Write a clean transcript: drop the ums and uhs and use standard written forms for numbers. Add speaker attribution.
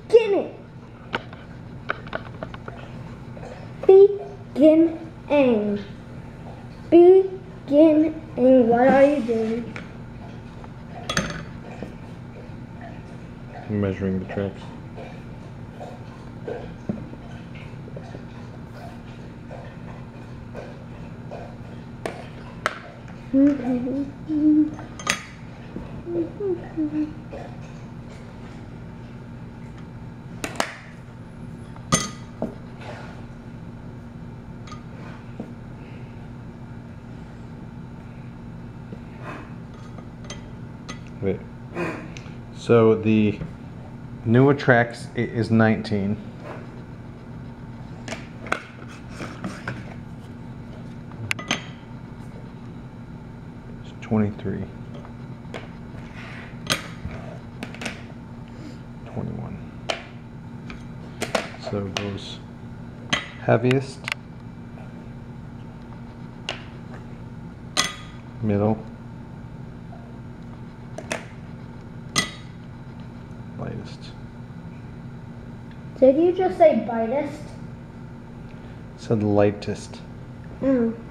Speaker 1: Beginning. Beginning. Beginning. What are you doing?
Speaker 2: I'm measuring the tracks. Wait. So the Nua Trax is 19. It's 23. 21. So it goes heaviest, middle, lightest.
Speaker 1: Did you just say brightest?
Speaker 2: So the lightest.
Speaker 1: Oh.